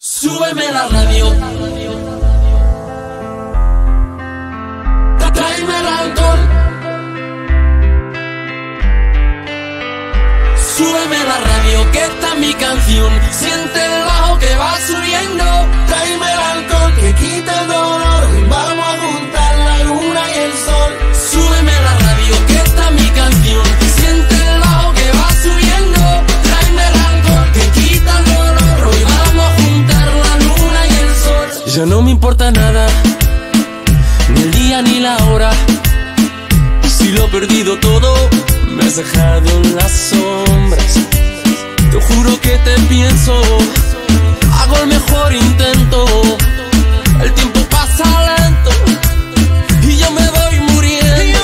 Súbeme la radio, tráeme el alcohol. Súbeme la radio, que esta es mi canción. Siente el bajo que va subiendo. Tráeme el alcohol que quita el dolor. Vamos a juntar la luna y el sol. Súbeme la radio, que esta es mi canción. Siente el bajo que va subiendo. Tráeme el alcohol que quita el dolor. Hoy vamos a juntar la luna y el sol. Ya no me importa nada, ni el día ni la hora. Si lo he perdido todo, me has dejado en las sombras. Te juro que te pienso, hago el mejor intento. El tiempo pasa lento y yo me voy muriendo.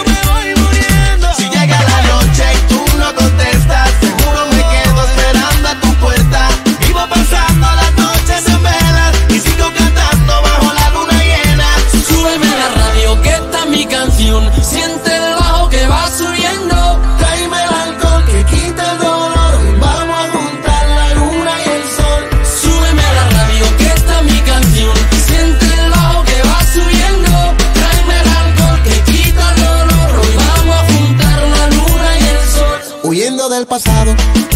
Si llega la noche y tú no contestas, seguro me quedo esperando a tu puerta. Vivo pasando las noches en velas y sigo cantando bajo la luna llena. Súbeme la radio, que esta es mi canción. Siente el bajo que va subiendo. Tráeme el alcohol que quita el dolor. Vamos a juntar la luna y el sol. Súbeme la radio, que esta es mi canción. Siente el bajo que va subiendo. Tráeme el alcohol que quita el dolor. Hoy vamos a juntar la luna y el sol. Huyendo del pasado,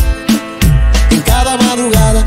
en cada madrugada,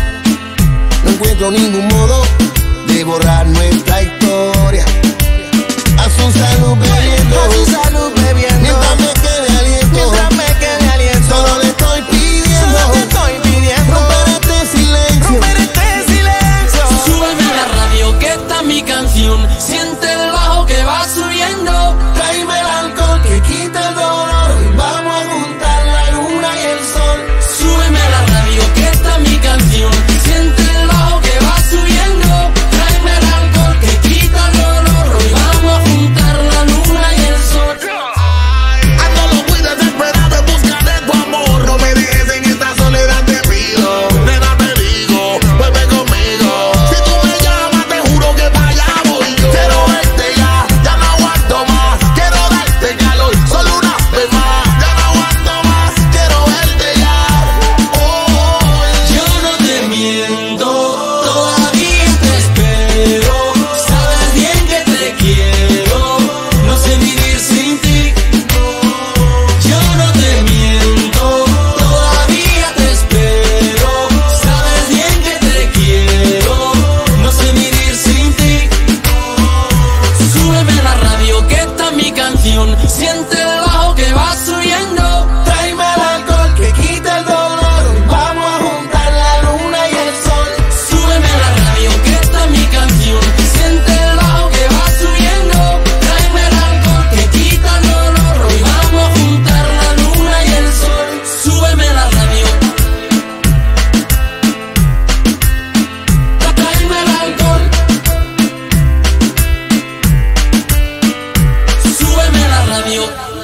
no encuentro ningún modo de borrar nuestra historia. A su salud bebiendo, mientras me quede aliento, solo le estoy pidiendo, romper este silencio. Súbeme la radio, que esta es mi canción. Siente el bajo que va subiendo. Tráeme el alcohol que quita el dolor. Vamos a juntar la luna y el sol. Súbeme la radio, que esta es mi canción. Siente el bajo que va subiendo. Tráeme el alcohol que quita el dolor. Hoy vamos a juntar la luna y el sol. Ando loco y desesperado en busca de tu amor. No me dejes en esta soledad, te pido. Nena, te digo, vuelve conmigo. Si tú me llamas, te juro que para allá voy yo. Quiero verte ya no aguanto más. Quiero darte calor, solo una vez más. Ya no aguanto más, quiero verte ya. Yo no te miento, todavía te espero. Sabes bien que te quiero, no sé vivir sin ti. Yo no te miento, todavía te espero. Sabes bien que te quiero, no sé vivir sin ti. Súbeme la radio, que esta es mi canción. Siente el bajo que va subiendo. Tráeme el alcohol que quita el dolor. Vamos a juntar la luna y el sol. Súbeme la radio, que esta es mi canción. Siente el bajo que va subiendo. Tráeme el alcohol que quita el dolor. Hoy vamos a juntar la luna y el sol. Súbeme la radio, tráeme el alcohol. Súbeme la radio.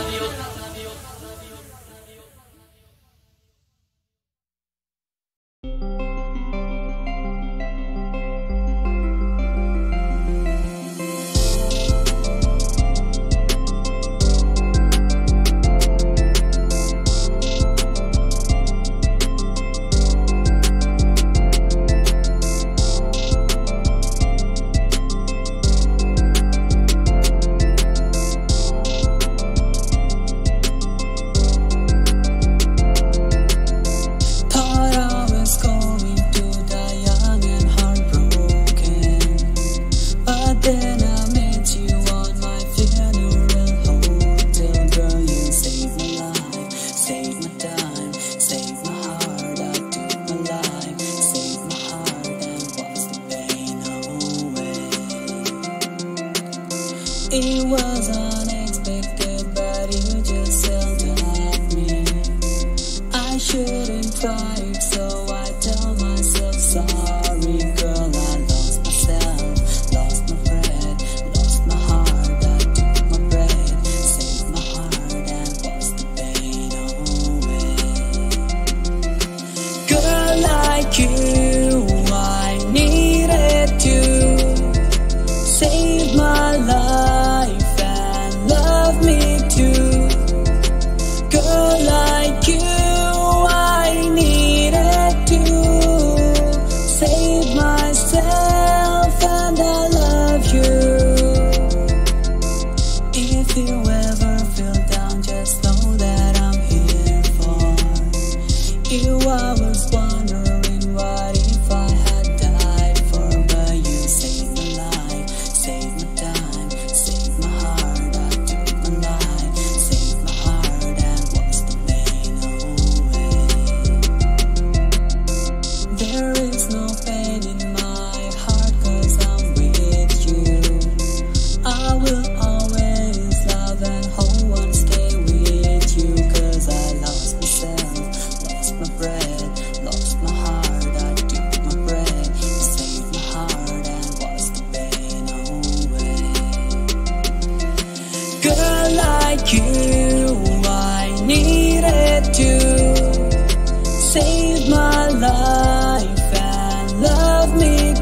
Thought I was going to die young and heartbroken, but then I met you on my funeral hotel. Girl, you saved my life, saved my time, saved my heart. I took my life, saved my heart and washed the pain away. It was unexpected, but you just held at me. I shouldn't try it, so I tell myself sorry. Girl, I lost myself, lost my breath, lost my heart. I took my breath, saved my heart and washed the pain away. Girl like you, I needed you. Save my life and love me too. Girl like you, I need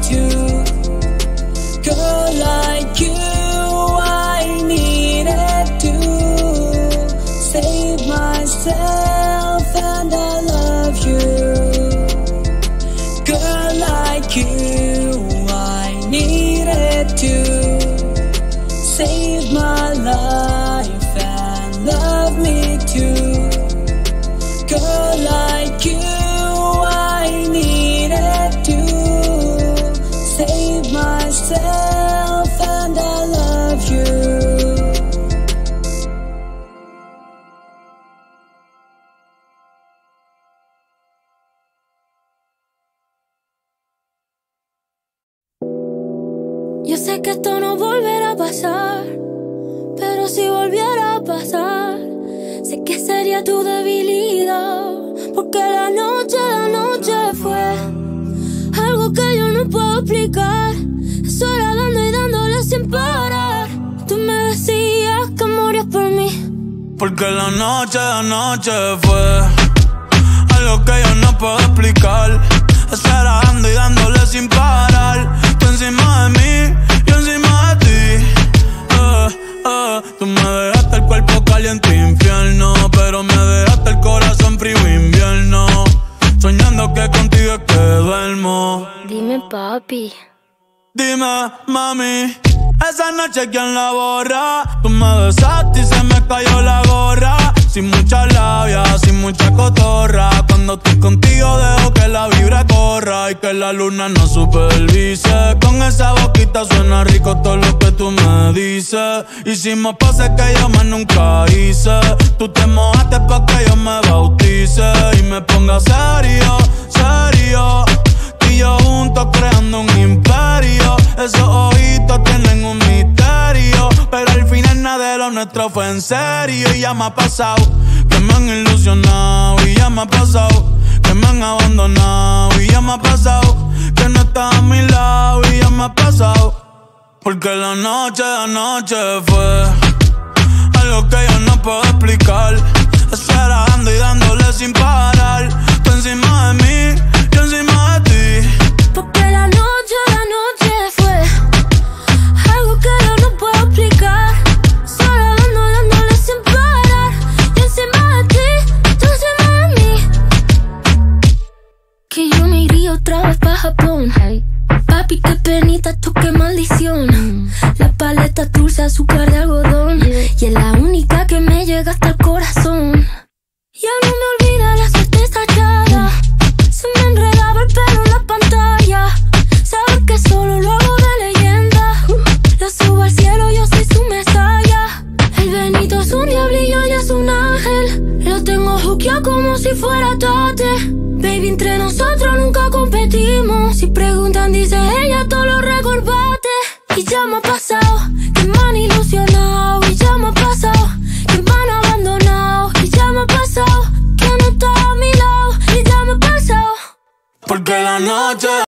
too. Girl like you, I needed to save myself, and I love you. Girl like you, I needed to save my life and love me too. Girl like you, I needed to save myself, and I love you. Yo sé que esto no volverá a pasar, pero si volviera a pasar, sé que sería tu debilidad, porque la noche fue algo que yo no puedo explicar. Sola dando y dándole sin parar. Tú me decías que morías por mí, porque la noche fue algo que yo no puedo explicar. Estar dando y dándole sin parar. Tú encima de mí, yo encima de ti. Tú me dejaste el cuerpo caliente infierno, pero me dejaste el corazón frío invierno. Soñando que contigo es que duermo. Dime, papi. Dime, mami, esa noche ¿quién la borra? Tú me besaste y se me cayó la gorra. Sin mucha labia, sin mucha cotorra. Cuando estoy contigo dejo que la vibra corra y que la luna no supervise. Con esa boquita suena rico todo lo que tú me dices. Hicimos poses que yo más nunca hice. Tú te mojaste pa' que yo me bautice y me ponga serio, serio. Tú y yo juntos creando un imperio. Esos ojitos tienen un misterio, pero al final nada de lo nuestro fue en serio. Y ya me ha pasado que me han ilusionado, y ya me ha pasado que me han abandonado, y ya me ha pasado que no estás a mi lado, y ya me ha pasado. Porque la noche fue algo que yo no puedo explicar. Estar dando y dándole sin parar. Tú encima de mí, yo encima de ti. Porque la noche fue algo que yo no puedo explicar. Solo dándole sin parar. Yo encima de ti, tú encima de mí. Que yo me iría otra vez pa' Japón. Papi, qué penita, esto qué maldición. La paleta dulce, azúcar de algodón, y es la única que me llega hasta el corazón. Ya no me olvida la suerte estallada. Se me enredaba el pelo en la pantalla. Saber que solo lo hago de leyenda. Lo subo al cielo, yo soy su mesaya. El Benito es un diablillo y es un ángel. Lo tengo juqueado como si fuera Tate. Baby, entre nosotros nunca competimos. Si preguntan, dice ella, todo lo recorbate. Y ya me ha pasado que me han ilusionado. Y ya me ha pasado que me han abandonado. Y ya me ha pasado que no está a mi lado. Y ya me ha pasado porque la noche